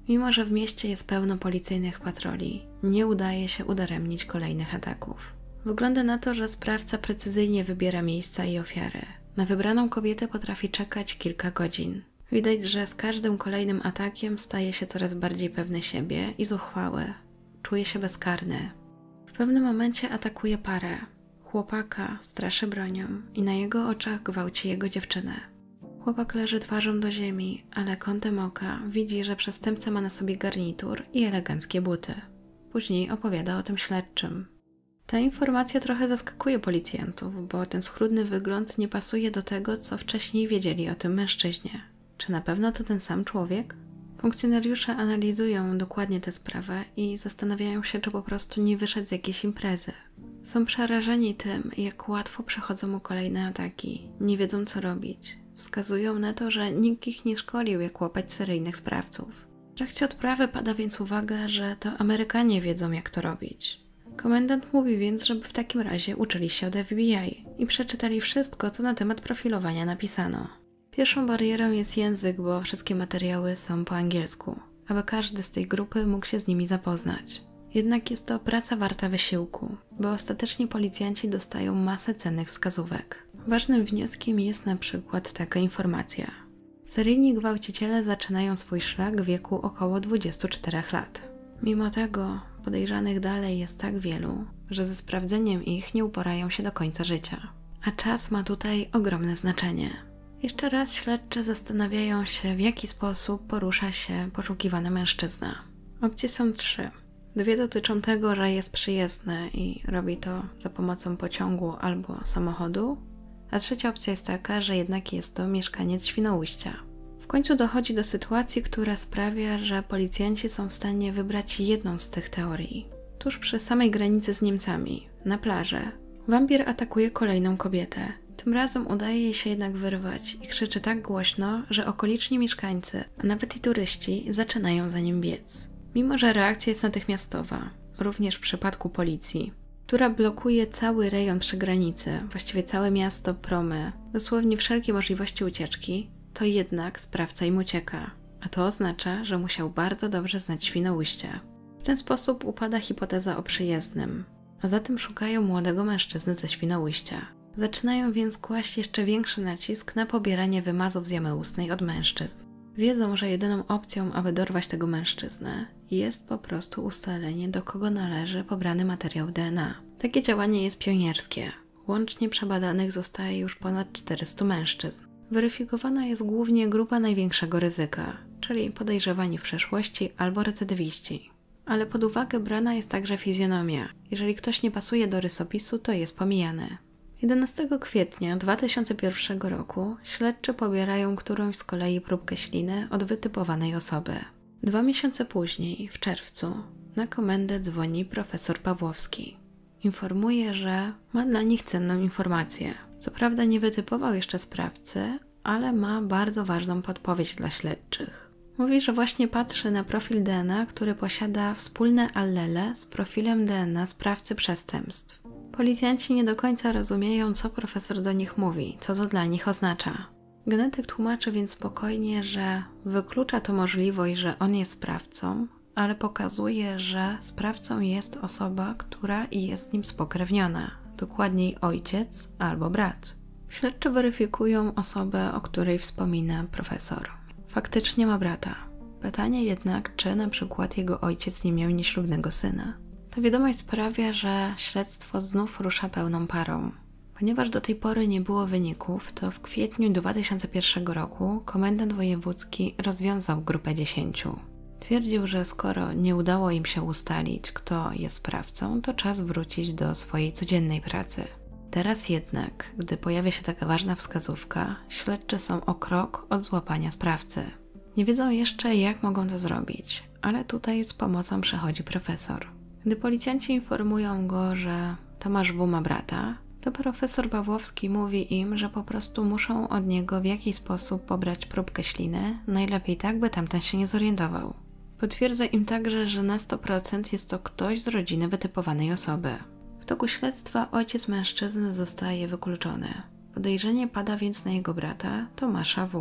Mimo że w mieście jest pełno policyjnych patroli, nie udaje się udaremnić kolejnych ataków. Wygląda na to, że sprawca precyzyjnie wybiera miejsca i ofiary. Na wybraną kobietę potrafi czekać kilka godzin. Widać, że z każdym kolejnym atakiem staje się coraz bardziej pewny siebie i zuchwały. Czuje się bezkarny. W pewnym momencie atakuje parę. Chłopaka straszy bronią i na jego oczach gwałci jego dziewczynę. Chłopak leży twarzą do ziemi, ale kątem oka widzi, że przestępca ma na sobie garnitur i eleganckie buty. Później opowiada o tym śledczym. Ta informacja trochę zaskakuje policjantów, bo ten schludny wygląd nie pasuje do tego, co wcześniej wiedzieli o tym mężczyźnie. Czy na pewno to ten sam człowiek? Funkcjonariusze analizują dokładnie tę sprawę i zastanawiają się, czy po prostu nie wyszedł z jakiejś imprezy. Są przerażeni tym, jak łatwo przechodzą mu kolejne ataki. Nie wiedzą, co robić. Wskazują na to, że nikt ich nie szkolił, jak łapać seryjnych sprawców. W trakcie odprawy pada więc uwaga, że to Amerykanie wiedzą, jak to robić. Komendant mówi więc, żeby w takim razie uczyli się od FBI i przeczytali wszystko, co na temat profilowania napisano. Pierwszą barierą jest język, bo wszystkie materiały są po angielsku, aby każdy z tej grupy mógł się z nimi zapoznać. Jednak jest to praca warta wysiłku, bo ostatecznie policjanci dostają masę cennych wskazówek. Ważnym wnioskiem jest na przykład taka informacja. Seryjni gwałciciele zaczynają swój szlak w wieku około 24 lat. Mimo tego podejrzanych dalej jest tak wielu, że ze sprawdzeniem ich nie uporają się do końca życia. A czas ma tutaj ogromne znaczenie. Jeszcze raz śledczy zastanawiają się, w jaki sposób porusza się poszukiwany mężczyzna. Opcje są 3. 2 dotyczą tego, że jest przyjezdny i robi to za pomocą pociągu albo samochodu, a 3. opcja jest taka, że jednak jest to mieszkaniec Świnoujścia. W końcu dochodzi do sytuacji, która sprawia, że policjanci są w stanie wybrać jedną z tych teorii. Tuż przy samej granicy z Niemcami, na plaży, wampir atakuje kolejną kobietę. Tym razem udaje jej się jednak wyrwać i krzyczy tak głośno, że okoliczni mieszkańcy, a nawet i turyści zaczynają za nim biec. Mimo że reakcja jest natychmiastowa, również w przypadku policji, która blokuje cały rejon przy granicy, właściwie całe miasto, promy, dosłownie wszelkie możliwości ucieczki, to jednak sprawca im ucieka, a to oznacza, że musiał bardzo dobrze znać Świnoujście. W ten sposób upada hipoteza o przyjezdnym, a zatem szukają młodego mężczyzny ze Świnoujścia. Zaczynają więc kłaść jeszcze większy nacisk na pobieranie wymazów z jamy ustnej od mężczyzn. Wiedzą, że jedyną opcją, aby dorwać tego mężczyznę, jest po prostu ustalenie, do kogo należy pobrany materiał DNA. Takie działanie jest pionierskie. Łącznie przebadanych zostaje już ponad 400 mężczyzn. Weryfikowana jest głównie grupa największego ryzyka, czyli podejrzewani w przeszłości albo recydywiści. Ale pod uwagę brana jest także fizjonomia. Jeżeli ktoś nie pasuje do rysopisu, to jest pomijany. 11 kwietnia 2001 roku śledczy pobierają którąś z kolei próbkę śliny od wytypowanej osoby. 2 miesiące później, w czerwcu, na komendę dzwoni profesor Pawłowski. Informuje, że ma dla nich cenną informację. Co prawda nie wytypował jeszcze sprawcy, ale ma bardzo ważną podpowiedź dla śledczych. Mówi, że właśnie patrzy na profil DNA, który posiada wspólne allele z profilem DNA sprawcy przestępstw. Policjanci nie do końca rozumieją, co profesor do nich mówi, co to dla nich oznacza. Genetyk tłumaczy więc spokojnie, że wyklucza to możliwość, że on jest sprawcą, ale pokazuje, że sprawcą jest osoba, która jest z nim spokrewniona, dokładniej ojciec albo brat. Śledczy weryfikują osobę, o której wspomina profesor. Faktycznie ma brata. Pytanie jednak, czy na przykład jego ojciec nie miał nieślubnego syna. Ta wiadomość sprawia, że śledztwo znów rusza pełną parą. Ponieważ do tej pory nie było wyników, to w kwietniu 2001 roku komendant wojewódzki rozwiązał grupę 10. Twierdził, że skoro nie udało im się ustalić, kto jest sprawcą, to czas wrócić do swojej codziennej pracy. Teraz jednak, gdy pojawia się taka ważna wskazówka, śledczy są o krok od złapania sprawcy. Nie wiedzą jeszcze, jak mogą to zrobić, ale tutaj z pomocą przychodzi profesor. Gdy policjanci informują go, że Tomasz W. ma brata, to profesor Pawłowski mówi im, że po prostu muszą od niego w jakiś sposób pobrać próbkę śliny, najlepiej tak, by tamten się nie zorientował. Potwierdza im także, że na 100% jest to ktoś z rodziny wytypowanej osoby. W toku śledztwa ojciec mężczyzny zostaje wykluczony. Podejrzenie pada więc na jego brata, Tomasza W.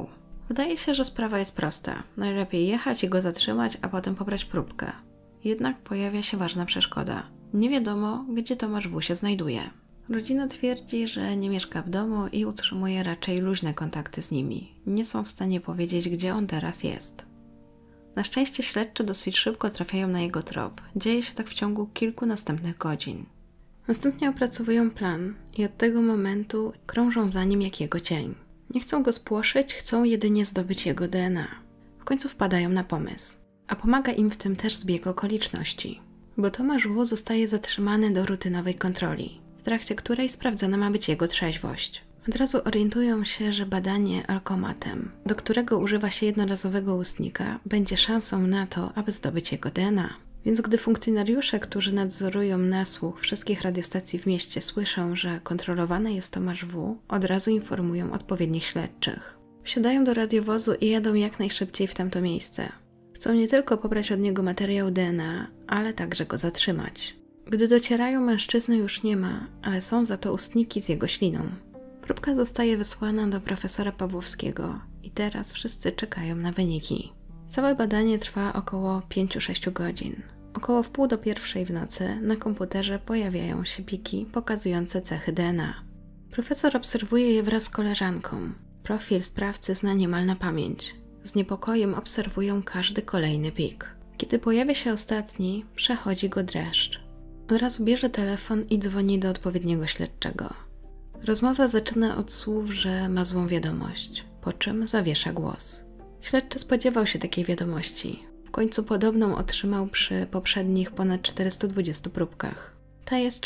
Wydaje się, że sprawa jest prosta. Najlepiej jechać i go zatrzymać, a potem pobrać próbkę. Jednak pojawia się ważna przeszkoda. Nie wiadomo, gdzie Tomasz W. się znajduje. Rodzina twierdzi, że nie mieszka w domu i utrzymuje raczej luźne kontakty z nimi. Nie są w stanie powiedzieć, gdzie on teraz jest. Na szczęście śledczy dosyć szybko trafiają na jego trop. Dzieje się tak w ciągu kilku następnych godzin. Następnie opracowują plan i od tego momentu krążą za nim jak jego cień. Nie chcą go spłoszyć, chcą jedynie zdobyć jego DNA. W końcu wpadają na pomysł. A pomaga im w tym też zbieg okoliczności. Bo Tomasz W. zostaje zatrzymany do rutynowej kontroli, w trakcie której sprawdzana ma być jego trzeźwość. Od razu orientują się, że badanie alkomatem, do którego używa się jednorazowego ustnika, będzie szansą na to, aby zdobyć jego DNA. Więc gdy funkcjonariusze, którzy nadzorują nasłuch wszystkich radiostacji w mieście, słyszą, że kontrolowany jest Tomasz W., od razu informują odpowiednich śledczych. Wsiadają do radiowozu i jadą jak najszybciej w tamto miejsce. Chcą nie tylko pobrać od niego materiał DNA, ale także go zatrzymać. Gdy docierają, mężczyzny już nie ma, ale są za to ustniki z jego śliną. Próbka zostaje wysłana do profesora Pawłowskiego i teraz wszyscy czekają na wyniki. Całe badanie trwa około 5-6 godzin. Około 1:30 w nocy na komputerze pojawiają się pliki pokazujące cechy DNA. Profesor obserwuje je wraz z koleżanką. Profil sprawcy zna niemal na pamięć. Z niepokojem obserwują każdy kolejny plik. Kiedy pojawia się ostatni, przechodzi go dreszcz. Od razu bierze telefon i dzwoni do odpowiedniego śledczego. Rozmowa zaczyna od słów, że ma złą wiadomość, po czym zawiesza głos. Śledczy spodziewał się takiej wiadomości. W końcu podobną otrzymał przy poprzednich ponad 420 próbkach. Ta jest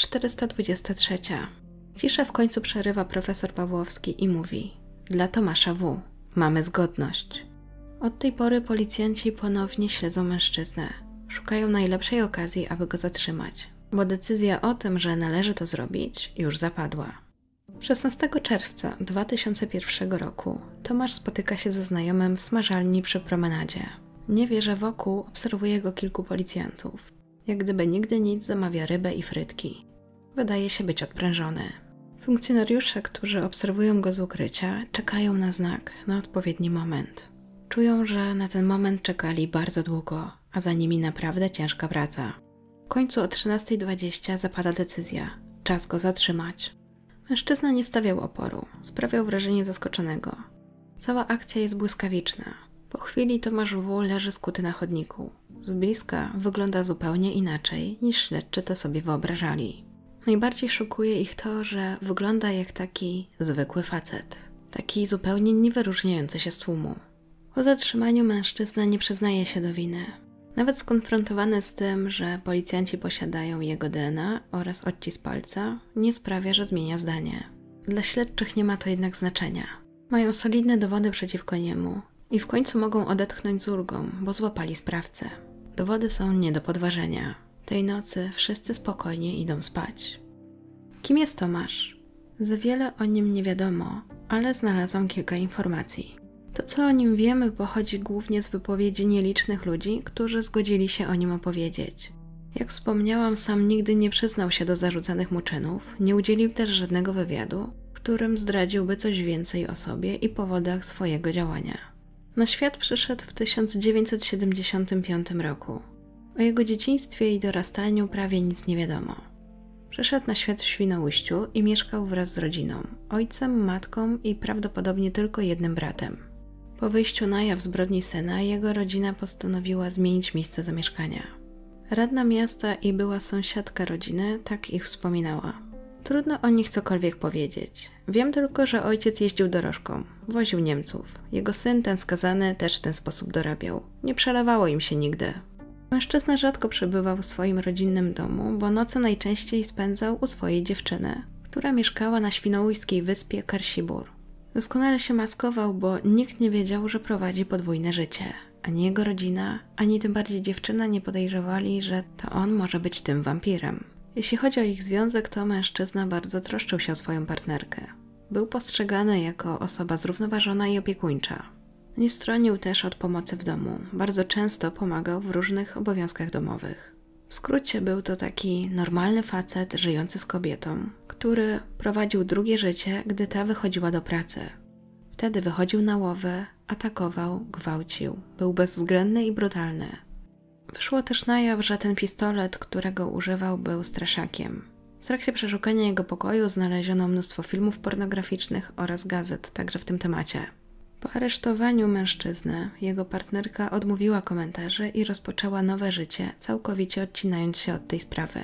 423. Ciszę w końcu przerywa profesor Pawłowski i mówi: dla Tomasza W. mamy zgodność. Od tej pory policjanci ponownie śledzą mężczyznę. Szukają najlepszej okazji, aby go zatrzymać, bo decyzja o tym, że należy to zrobić, już zapadła. 16 czerwca 2001 roku Tomasz spotyka się ze znajomym w smażalni przy promenadzie. Nie wie, że wokół obserwuje go kilku policjantów. Jak gdyby nigdy nic, zamawia rybę i frytki. Wydaje się być odprężony. Funkcjonariusze, którzy obserwują go z ukrycia, czekają na znak, na odpowiedni moment. Czują, że na ten moment czekali bardzo długo, a za nimi naprawdę ciężka praca. W końcu o 13:20 zapada decyzja. Czas go zatrzymać. Mężczyzna nie stawiał oporu, sprawiał wrażenie zaskoczonego. Cała akcja jest błyskawiczna. Po chwili Tomasz W. leży skuty na chodniku. Z bliska wygląda zupełnie inaczej, niż śledczy to sobie wyobrażali. Najbardziej szokuje ich to, że wygląda jak taki zwykły facet. Taki zupełnie nie wyróżniający się z tłumu. Po zatrzymaniu mężczyzna nie przyznaje się do winy. Nawet skonfrontowany z tym, że policjanci posiadają jego DNA oraz odcisk palca, nie sprawia, że zmienia zdanie. Dla śledczych nie ma to jednak znaczenia. Mają solidne dowody przeciwko niemu i w końcu mogą odetchnąć z ulgą, bo złapali sprawcę. Dowody są nie do podważenia. Tej nocy wszyscy spokojnie idą spać. Kim jest Tomasz? Za wiele o nim nie wiadomo, ale znalazłam kilka informacji. To, co o nim wiemy, pochodzi głównie z wypowiedzi nielicznych ludzi, którzy zgodzili się o nim opowiedzieć. Jak wspomniałam, sam nigdy nie przyznał się do zarzucanych mu czynów, nie udzielił też żadnego wywiadu, w którym zdradziłby coś więcej o sobie i powodach swojego działania. Na świat przyszedł w 1975 roku. O jego dzieciństwie i dorastaniu prawie nic nie wiadomo. Przyszedł na świat w Świnoujściu i mieszkał wraz z rodziną, ojcem, matką i prawdopodobnie tylko jednym bratem. Po wyjściu na jaw zbrodni syna, jego rodzina postanowiła zmienić miejsce zamieszkania. Radna miasta i była sąsiadka rodziny tak ich wspominała. Trudno o nich cokolwiek powiedzieć. Wiem tylko, że ojciec jeździł dorożką, woził Niemców. Jego syn, ten skazany, też w ten sposób dorabiał. Nie przelewało im się nigdy. Mężczyzna rzadko przebywał w swoim rodzinnym domu, bo noce najczęściej spędzał u swojej dziewczyny, która mieszkała na świnoujskiej wyspie Karsibur. Doskonale się maskował, bo nikt nie wiedział, że prowadzi podwójne życie. Ani jego rodzina, ani tym bardziej dziewczyna nie podejrzewali, że to on może być tym wampirem. Jeśli chodzi o ich związek, to mężczyzna bardzo troszczył się o swoją partnerkę. Był postrzegany jako osoba zrównoważona i opiekuńcza. Nie stronił też od pomocy w domu. Bardzo często pomagał w różnych obowiązkach domowych. W skrócie był to taki normalny facet żyjący z kobietą, który prowadził drugie życie, gdy ta wychodziła do pracy. Wtedy wychodził na łowy, atakował, gwałcił, był bezwzględny i brutalny. Wyszło też na jaw, że ten pistolet, którego używał, był straszakiem. W trakcie przeszukania jego pokoju znaleziono mnóstwo filmów pornograficznych oraz gazet, także w tym temacie. Po aresztowaniu mężczyzny, jego partnerka odmówiła komentarzy i rozpoczęła nowe życie, całkowicie odcinając się od tej sprawy.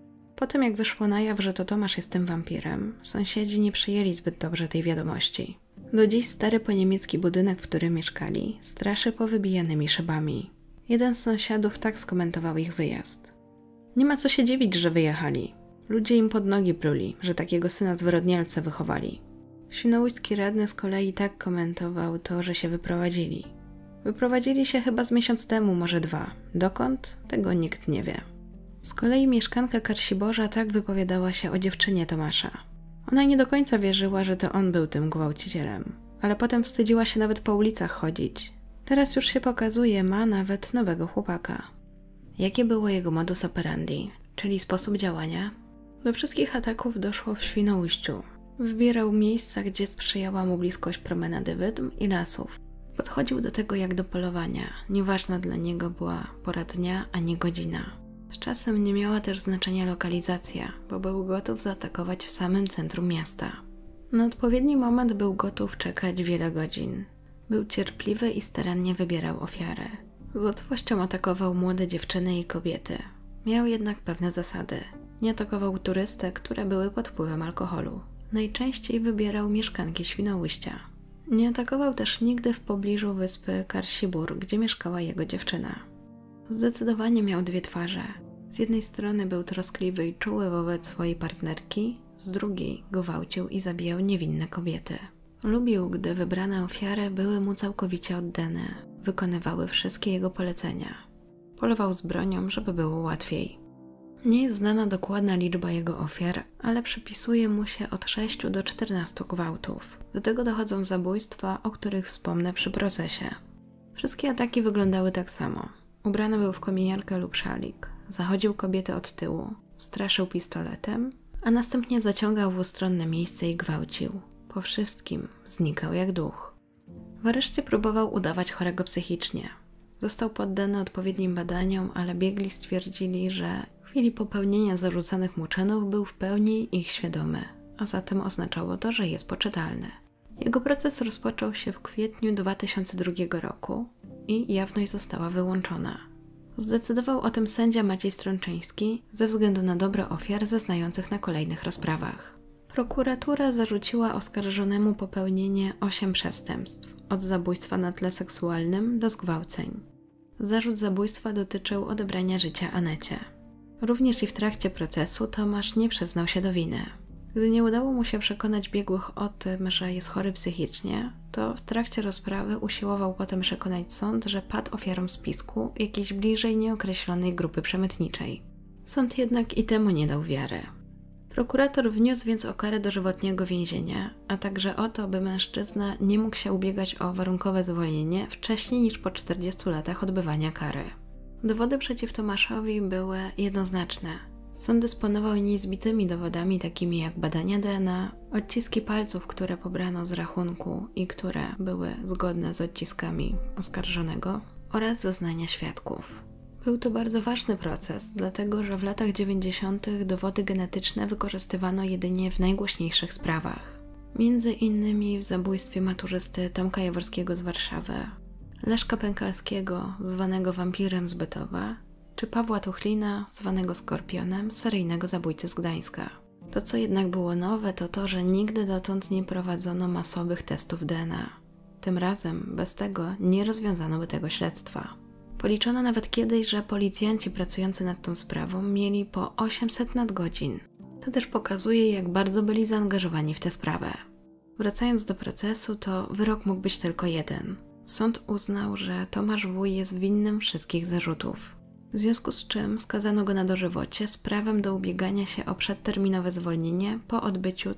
Po tym jak wyszło na jaw, że to Tomasz jest tym wampirem, sąsiedzi nie przyjęli zbyt dobrze tej wiadomości. Do dziś stary poniemiecki budynek, w którym mieszkali, straszy powybijanymi szybami. Jeden z sąsiadów tak skomentował ich wyjazd. Nie ma co się dziwić, że wyjechali. Ludzie im pod nogi pluli, że takiego syna zwyrodnialca wychowali. Świnoujski radny z kolei tak komentował to, że się wyprowadzili. Wyprowadzili się chyba z miesiąc temu, może 2. Dokąd? Tego nikt nie wie. Z kolei mieszkanka Karsiborza tak wypowiadała się o dziewczynie Tomasza. Ona nie do końca wierzyła, że to on był tym gwałcicielem, ale potem wstydziła się nawet po ulicach chodzić. Teraz już się pokazuje, ma nawet nowego chłopaka. Jakie było jego modus operandi, czyli sposób działania? Do wszystkich ataków doszło w Świnoujściu. Wybierał miejsca, gdzie sprzyjała mu bliskość promenady wydm i lasów. Podchodził do tego jak do polowania. Nieważna dla niego była pora dnia, a nie godzina. Z czasem nie miała też znaczenia lokalizacja, bo był gotów zaatakować w samym centrum miasta. Na odpowiedni moment był gotów czekać wiele godzin. Był cierpliwy i starannie wybierał ofiarę. Z łatwością atakował młode dziewczyny i kobiety. Miał jednak pewne zasady. Nie atakował turystek, które były pod wpływem alkoholu. Najczęściej wybierał mieszkanki Świnoujścia. Nie atakował też nigdy w pobliżu wyspy Karsibur, gdzie mieszkała jego dziewczyna. Zdecydowanie miał 2 twarze. Z jednej strony był troskliwy i czuły wobec swojej partnerki, z drugiej gwałcił i zabijał niewinne kobiety. Lubił, gdy wybrane ofiary były mu całkowicie oddane, wykonywały wszystkie jego polecenia. Polował z bronią, żeby było łatwiej. Nie jest znana dokładna liczba jego ofiar, ale przypisuje mu się od 6 do 14 gwałtów. Do tego dochodzą zabójstwa, o których wspomnę przy procesie. Wszystkie ataki wyglądały tak samo. Ubrany był w kominiarkę lub szalik, zachodził kobietę od tyłu, straszył pistoletem, a następnie zaciągał w ustronne miejsce i gwałcił. Po wszystkim znikał jak duch. W areszcie próbował udawać chorego psychicznie. Został poddany odpowiednim badaniom, ale biegli stwierdzili, że w chwili popełnienia zarzucanych mu czynów był w pełni ich świadomy, a zatem oznaczało to, że jest poczytalny. Jego proces rozpoczął się w kwietniu 2002 roku i jawność została wyłączona. Zdecydował o tym sędzia Maciej Strączyński ze względu na dobro ofiar zeznających na kolejnych rozprawach. Prokuratura zarzuciła oskarżonemu popełnienie 8 przestępstw, od zabójstwa na tle seksualnym do zgwałceń. Zarzut zabójstwa dotyczył odebrania życia Anecie. Również i w trakcie procesu Tomasz nie przyznał się do winy. Gdy nie udało mu się przekonać biegłych o tym, że jest chory psychicznie, to w trakcie rozprawy usiłował potem przekonać sąd, że padł ofiarą spisku jakiejś bliżej nieokreślonej grupy przemytniczej. Sąd jednak i temu nie dał wiary. Prokurator wniósł więc o karę dożywotniego więzienia, a także o to, by mężczyzna nie mógł się ubiegać o warunkowe zwolnienie wcześniej niż po 40 latach odbywania kary. Dowody przeciw Tomaszowi były jednoznaczne. Sąd dysponował niezbitymi dowodami takimi jak badania DNA, odciski palców, które pobrano z rachunku i które były zgodne z odciskami oskarżonego, oraz zeznania świadków. Był to bardzo ważny proces, dlatego że w latach 90. dowody genetyczne wykorzystywano jedynie w najgłośniejszych sprawach. Między innymi w zabójstwie maturzysty Tomka Jaworskiego z Warszawy, Leszka Pękalskiego, zwanego wampirem z Bytowa, czy Pawła Tuchlina, zwanego Skorpionem, seryjnego zabójcy z Gdańska. To, co jednak było nowe, to to, że nigdy dotąd nie prowadzono masowych testów DNA. Tym razem bez tego nie rozwiązano by tego śledztwa. Policzono nawet kiedyś, że policjanci pracujący nad tą sprawą mieli po 800 nadgodzin. To też pokazuje, jak bardzo byli zaangażowani w tę sprawę. Wracając do procesu, to wyrok mógł być tylko jeden. Sąd uznał, że Tomasz W. jest winnym wszystkich zarzutów. W związku z czym skazano go na dożywocie z prawem do ubiegania się o przedterminowe zwolnienie po odbyciu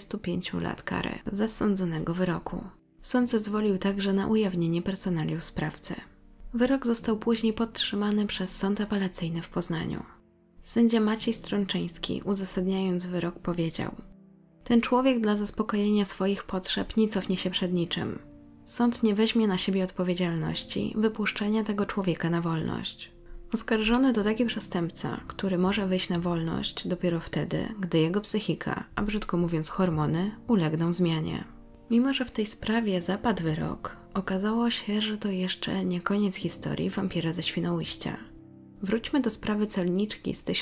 35 lat kary za sądzonego wyroku. Sąd zezwolił także na ujawnienie personaliów sprawcy. Wyrok został później podtrzymany przez Sąd Apelacyjny w Poznaniu. Sędzia Maciej Strączyński, uzasadniając wyrok, powiedział: ten człowiek dla zaspokojenia swoich potrzeb nie cofnie się przed niczym. Sąd nie weźmie na siebie odpowiedzialności wypuszczenia tego człowieka na wolność. Oskarżony to taki przestępca, który może wyjść na wolność dopiero wtedy, gdy jego psychika, a brzydko mówiąc hormony, ulegną zmianie. Mimo że w tej sprawie zapadł wyrok, okazało się, że to jeszcze nie koniec historii wampira ze Świnoujścia. Wróćmy do sprawy celniczki z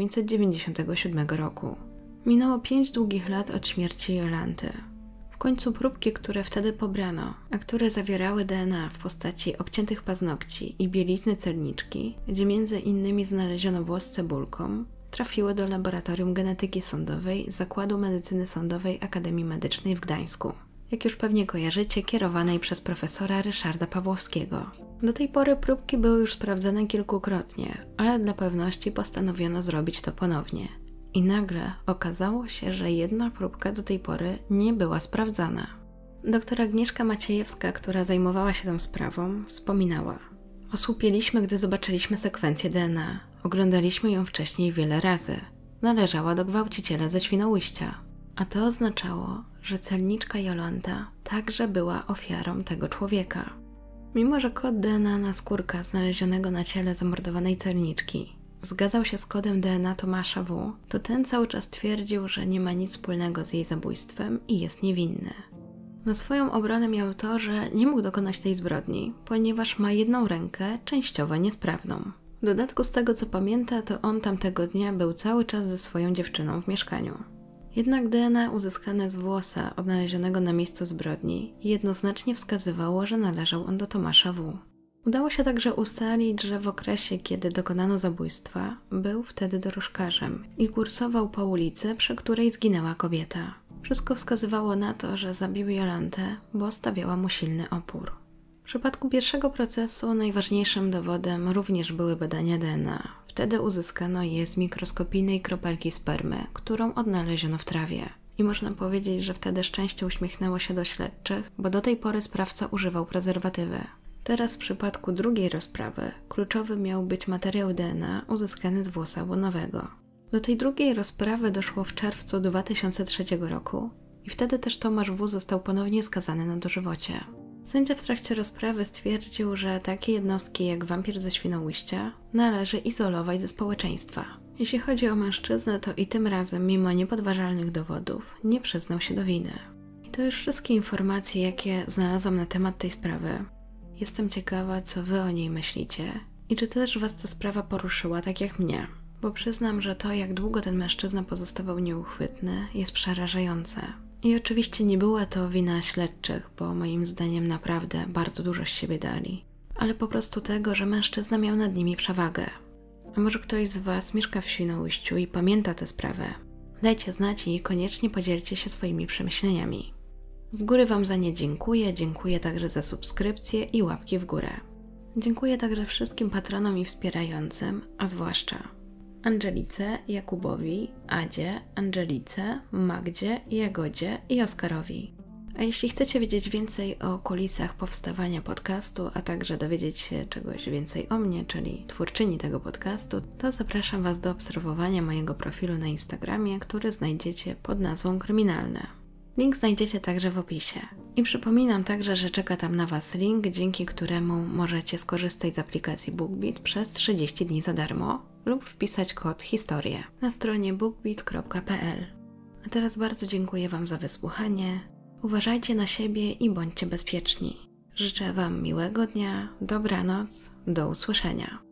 1997 roku. Minęło 5 długich lat od śmierci Jolanty. W końcu próbki, które wtedy pobrano, a które zawierały DNA w postaci obciętych paznokci i bielizny celniczki, gdzie między innymi znaleziono włos z cebulką, trafiły do Laboratorium Genetyki Sądowej Zakładu Medycyny Sądowej Akademii Medycznej w Gdańsku. Jak już pewnie kojarzycie, kierowanej przez profesora Ryszarda Pawłowskiego. Do tej pory próbki były już sprawdzane kilkukrotnie, ale dla pewności postanowiono zrobić to ponownie. I nagle okazało się, że jedna próbka do tej pory nie była sprawdzana. Doktor Agnieszka Maciejewska, która zajmowała się tą sprawą, wspominała: osłupieliśmy, gdy zobaczyliśmy sekwencję DNA. Oglądaliśmy ją wcześniej wiele razy. Należała do gwałciciela ze Świnoujścia. A to oznaczało, że celniczka Jolanta także była ofiarą tego człowieka. Mimo że kod DNA naskórka znalezionego na ciele zamordowanej celniczki zgadzał się z kodem DNA Tomasza W., to ten cały czas twierdził, że nie ma nic wspólnego z jej zabójstwem i jest niewinny. Na swoją obronę miał to, że nie mógł dokonać tej zbrodni, ponieważ ma jedną rękę częściowo niesprawną. W dodatku z tego co pamięta, to on tamtego dnia był cały czas ze swoją dziewczyną w mieszkaniu. Jednak DNA uzyskane z włosa odnalezionego na miejscu zbrodni jednoznacznie wskazywało, że należał on do Tomasza W. Udało się także ustalić, że w okresie, kiedy dokonano zabójstwa, był wtedy dorożkarzem i kursował po ulicy, przy której zginęła kobieta. Wszystko wskazywało na to, że zabił Jolantę, bo stawiała mu silny opór. W przypadku pierwszego procesu najważniejszym dowodem również były badania DNA. Wtedy uzyskano je z mikroskopijnej kropelki spermy, którą odnaleziono w trawie. I można powiedzieć, że wtedy szczęście uśmiechnęło się do śledczych, bo do tej pory sprawca używał prezerwatywy. Teraz w przypadku drugiej rozprawy kluczowy miał być materiał DNA uzyskany z włosa łonowego. Do tej drugiej rozprawy doszło w czerwcu 2003 roku i wtedy też Tomasz W. został ponownie skazany na dożywocie. Sędzia w trakcie rozprawy stwierdził, że takie jednostki jak wampir ze Świnoujścia należy izolować ze społeczeństwa. Jeśli chodzi o mężczyznę, to i tym razem, mimo niepodważalnych dowodów, nie przyznał się do winy. I to już wszystkie informacje, jakie znalazłam na temat tej sprawy. Jestem ciekawa, co wy o niej myślicie i czy też was ta sprawa poruszyła tak jak mnie. Bo przyznam, że to, jak długo ten mężczyzna pozostawał nieuchwytny, jest przerażające. I oczywiście nie była to wina śledczych, bo moim zdaniem naprawdę bardzo dużo z siebie dali. Ale po prostu tego, że mężczyzna miał nad nimi przewagę. A może ktoś z was mieszka w Świnoujściu i pamięta tę sprawę? Dajcie znać i koniecznie podzielcie się swoimi przemyśleniami. Z góry wam za nie dziękuję także za subskrypcje i łapki w górę. Dziękuję także wszystkim patronom i wspierającym, a zwłaszcza Angelice, Jakubowi, Adzie, Angelice, Magdzie, Jagodzie i Oskarowi. A jeśli chcecie wiedzieć więcej o kulisach powstawania podcastu, a także dowiedzieć się czegoś więcej o mnie, czyli twórczyni tego podcastu, to zapraszam was do obserwowania mojego profilu na Instagramie, który znajdziecie pod nazwą Kryminalne. Link znajdziecie także w opisie. I przypominam także, że czeka tam na was link, dzięki któremu możecie skorzystać z aplikacji BookBeat przez 30 dni za darmo lub wpisać kod HISTORIę na stronie bookbeat.pl. A teraz bardzo dziękuję wam za wysłuchanie. Uważajcie na siebie i bądźcie bezpieczni. Życzę wam miłego dnia, dobranoc, do usłyszenia.